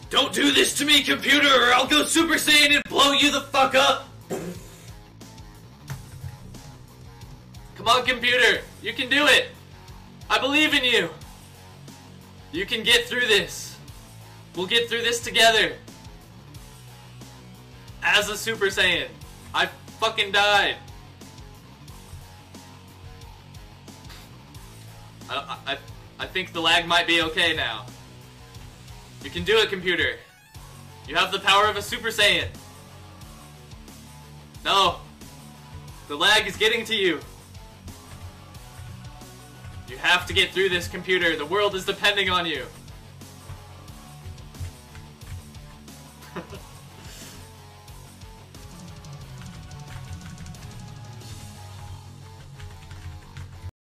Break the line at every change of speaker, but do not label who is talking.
Don't do this to me, computer, or I'll go Super Saiyan and blow you the fuck up! Come on, computer! You can do it! I believe in you! You can get through this. We'll get through this together. As a Super Saiyan. I fucking died. I think the lag might be okay now. You can do it, computer. You have the power of a Super Saiyan. No. The lag is getting to you. You have to get through this, computer. The world is depending on you.